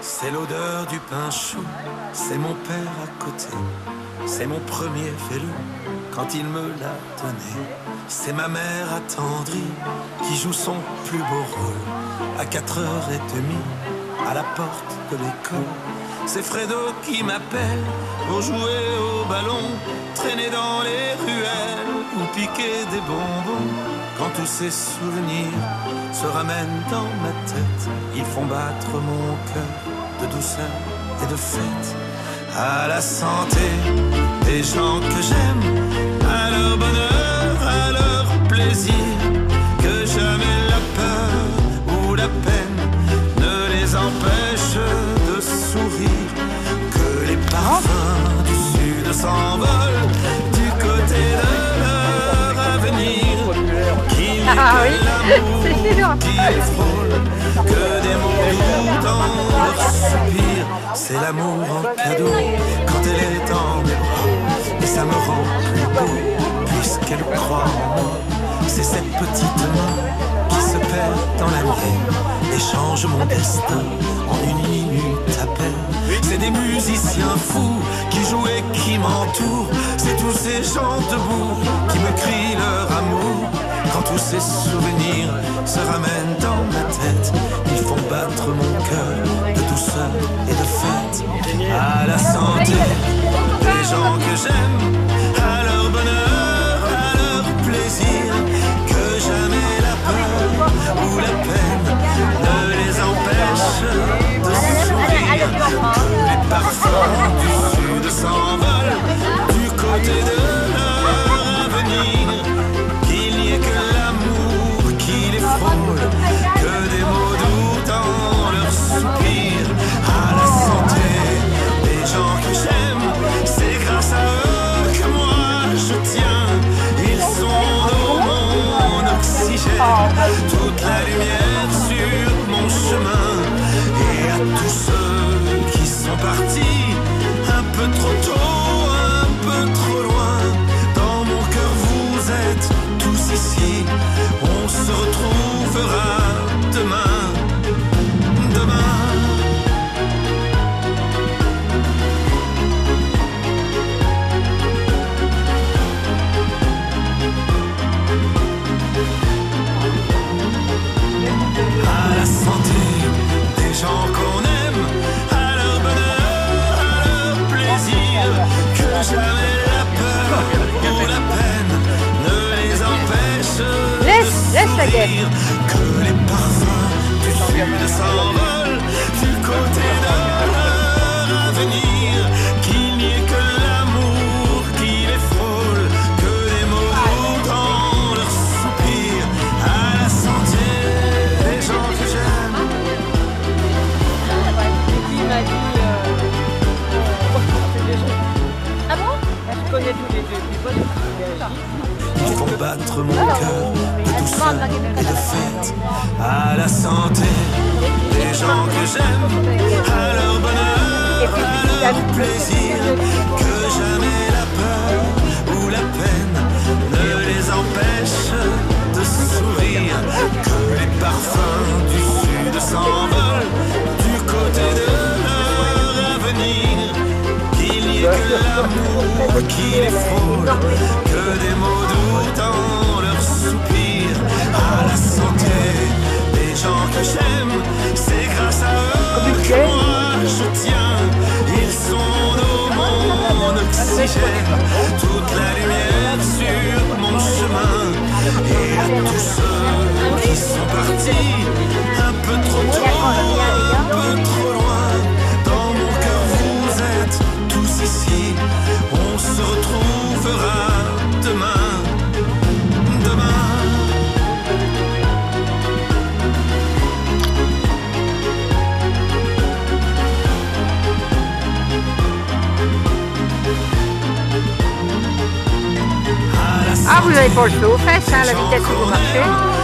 C'est l'odeur du pain chaud, c'est mon père à côté, c'est mon premier vélo quand il me l'a donné. C'est ma mère attendrie qui joue son plus beau rôle à 4h30 à la porte de l'école. C'est Fredo qui m'appelle pour jouer au ballon, traîner dans les ruelles ou piquer des bonbons. Quand tous ces souvenirs se ramènent dans ma tête, ils font battre mon cœur de douceur et de fête. À la santé des gens que j'aime, à leur bonheur, à leur plaisir, que jamais la peur ou la peine ne les empêche de sourire, que les parfums du sud s'envolent du côté de leur avenir, qu'il n'y ait que l'amour qui les frôle, que des mots doux dans leur soupir. C'est l'amour en cadeau quand elle est dans mes bras, et ça me rend plus beau puisqu'elle croit en moi. C'est cette petite main qui se perd dans la nuit et change mon destin en une minute à peine. C'est des musiciens fous qui jouent et qui m'entourent, c'est tous ces gens debout qui me crient leur amour. Quand tous ces souvenirs se ramènent dans ma tête, ils font battre mon cœur de douceur et de fête. À la santé des gens que j'aime, à leur bonheur, à leur plaisir, que jamais la peur ou la peine ne les empêche de sourire, que les parfums du sud s'envolent du côté de leur avenir, qu'il n'y ait que l'amour qui les frôle, que des mots doux dans leurs soupirs. À la santé des gens que j'aime, c'est grâce à eux que moi je tiens. Ils sont mon oxygène, toute la lumière sur mon chemin. Et à tous ceux qui sont partis un peu trop tôt, un peu trop loin, dans mon cœur vous êtes tous ici. On se retrouvera demain, demain. À la santé des gens qu'on aime, à leur bonheur, à leur plaisir, que jamais la peur ou la peine ne les empêche de sourire, que les parfums du sud s'envolent du côté de leur avenir, qu'il n'y ait que l'amour qui les frôle, que des mots doux dans leurs soupirs. À la santé des gens que j'aime. Il m'a dit ah bon? Je connais tous les deux. Ils font battre mon cœur de douceur et de fête. À la santé des gens que j'aime, à leur bonheur, à leur plaisir, que jamais la peur ou la peine ne les empêche de sourire, que les parfums du sud s'envolent du côté de leur avenir, qu'il n'y ait que l'amour qui les frôle, que des mots doux dans leurs soupirs. À la santé des gens que j'aime, c'est grâce à eux que moi je tiens. Ils sont mon oxygène, toute la lumière sur mon chemin. Et à tous ceux qui sont partis un peu trop tôt, un peu trop loin, dans mon cœur vous êtes tous ici. On se retrouvera demain, demain. Ah, vous n'avez pas le feu aux fesses, hein, la vitesse où vous marchez.